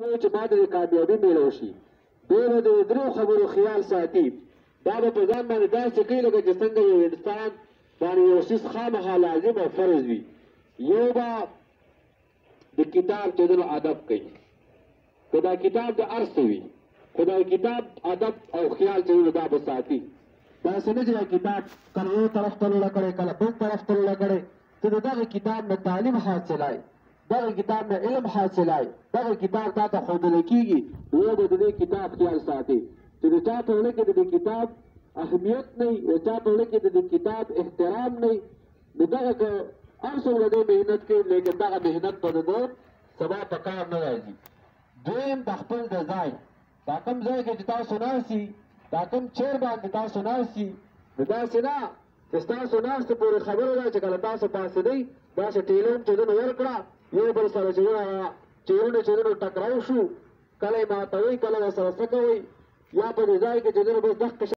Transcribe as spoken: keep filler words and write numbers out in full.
کوو چې ما د کامیابي میله وشي. دی به د درو خبرو خیال ساتي. دا به په ځان باندې داسې کوي لکه چې څنګه یو انسان باندې یو څیز خامخا لازم او فرض وي. یو به د کتاب چلولو ادب کوي، که دا کتاب د هر څه وي، خو دا کتاب ادب او خیال چلولو دا به ساتي. داسې نه چې دا کتاب کله یو طرف ته لوړه کړی کله بل طرف ته لوړه کړی. ته د دغه کتاب نه تعلیم حاصلای، دغه کتاب نه علم حاصلای، دغه کتاب تا ته ښودلی کېږي، یو به د دې کتاب خیال ساتي چې د چا په زړه کې د دې کتاب اهمیت نه وي، د چا په زړه کې د دې کتاب احترام نه وي، نو دغه که هر څومره دی محنت کوي لیکن دغه محنت به د ده سبا په کار نه راځي. دویم د خپل د ځای، دا کوم ځای کې چې تاسو ناستي، دا کوم چیر باندې تاسو ناستي، نو داسې نه چې ستاسو ناستې پورې خبره ده چې کله تاسو پاڅېدئ داسې ټیلون چې دونه ورکړه، یو بل سره چې دونه چیرونه چې دونه ټکراو شو، کله یې ماتوئ کله ورسره څه کوئ، یا په دې ځای کې چې دونه بس دغه